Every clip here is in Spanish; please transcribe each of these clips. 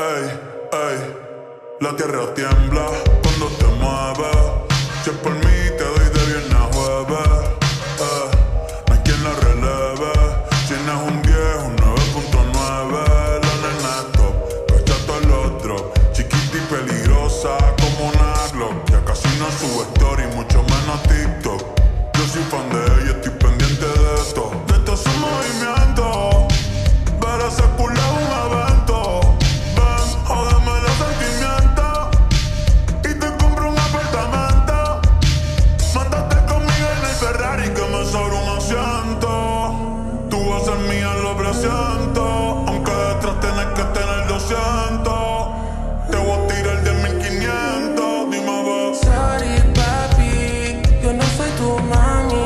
Ey, ey, la tierra tiembla cuando te mueves. Si es por mí te doy de viernes a jueves. No hay quien la releve. Si no es un 10, un 9.9. La nena es top, cacha todos los drops. Chiquita y peligrosa como una Glock. Ya casi no sube story, mucho menos TikTok. Yo soy fan de ella, estoy pendiente de esto. De todo su movimiento. Ver ese culo es un evento. Ven, jódeme los sentimientos y te compro un apartamento. Mándate conmigo en el Ferrari que me sobra un asiento. Tú vas a ser mía, lo presiento. Aunque detrás tienes que tener 200. Te voy a tirar de 1500. Dime a ver. Sorry papi, yo no soy tu mami.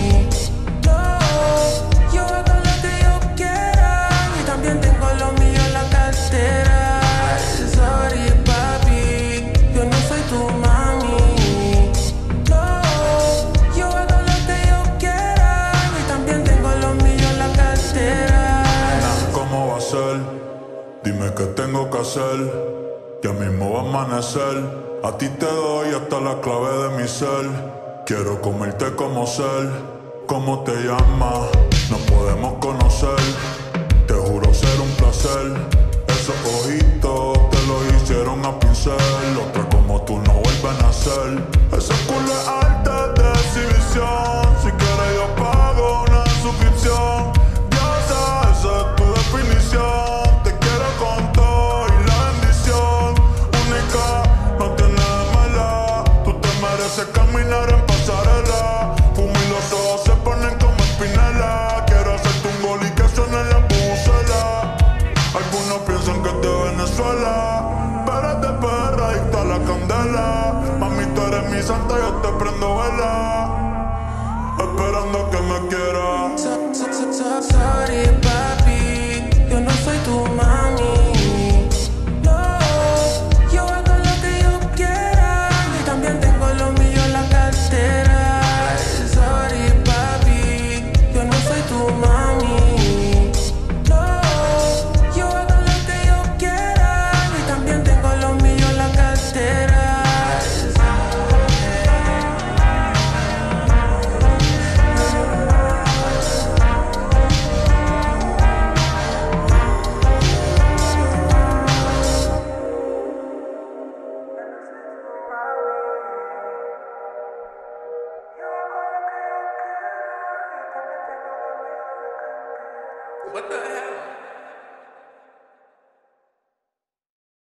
Yo hago lo que yo quiera y también tengo lo mío en la cartera. Sorry papi, yo no soy tu mami. Yo hago lo que yo quiera y también tengo lo mío en la cartera. Nena, ¿cómo va a ser? Dime qué tengo que hacer. Ya mismo va a amanecer. A ti te doy hasta la clave de mi ser. Quiero comerte como ser. ¿Cómo te llamas? Nos podemos conocer. Te juro ser un placer. Esos ojitos te lo hicieron a pincel. Otra como tú no vuelven a ser. Ese culo es arte de exhibición. Si quieres yo pago una suscripción. Diosa, esa es tu definición. Te quiero con todo y la bendición. Única, no tienes mala. Tú te mereces caminar en pasarela. Fumo y los ojos se ponen como espinela. Quiero hacerte un gol y que suene la bucela. Algunos piensan que es de Venezuela, pero es de perra, adicta a la candela. Mami, tú eres mi santa, yo te prendo vela, esperando que me quieras. Sorry papi, yo no soy tu mami. Yo hago lo que yo quiera y también tengo lo mío en la cartera. Sorry papi, yo no soy tu mami. Yo hago lo que yo quiera y también tengo lo mío en la cartera. What the hell?